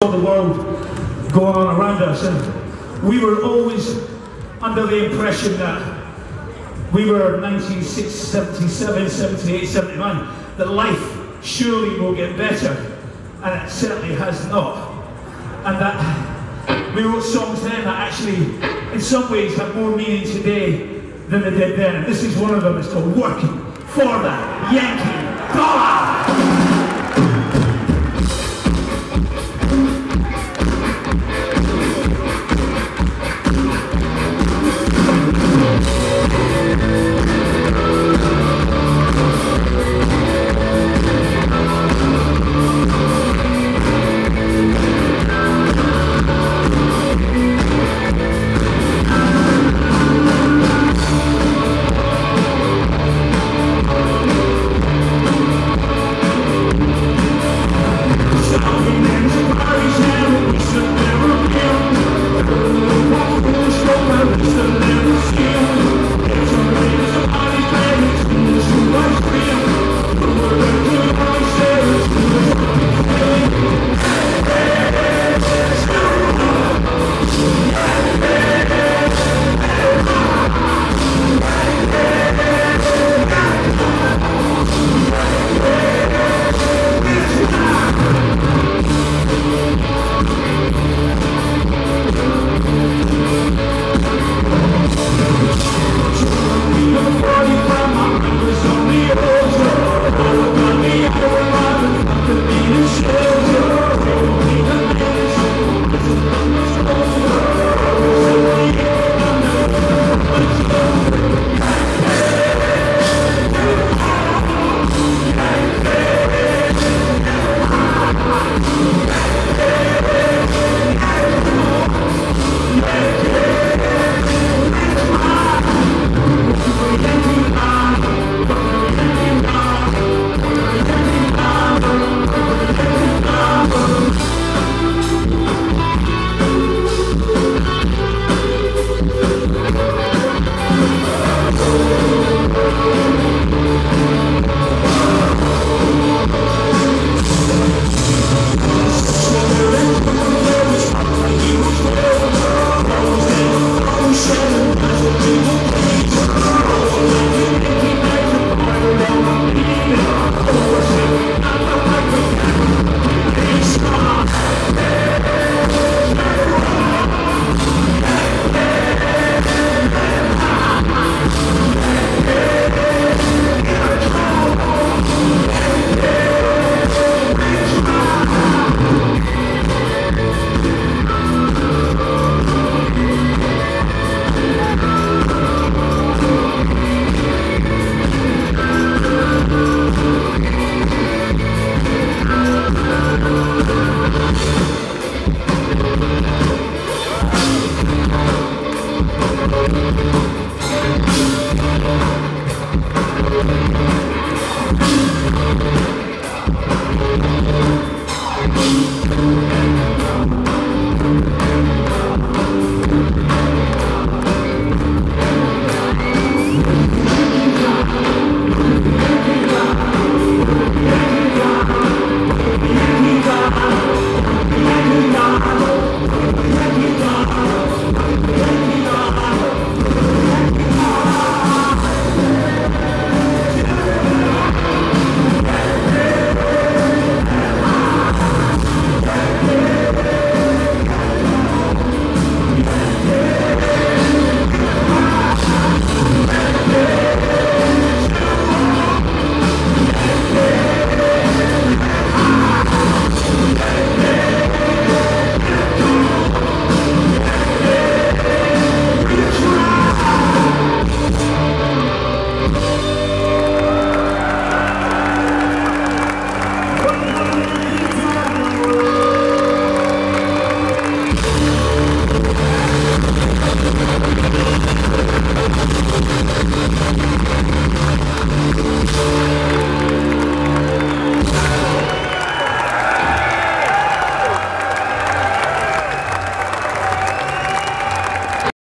The world going on around us, and we were always under the impression that we were 1977, 78, 79, that life surely will get better, and it certainly has not. And that we wrote songs then that actually, in some ways, have more meaning today than they did then. And this is one of them. It's called Working for the Yankee Dollar.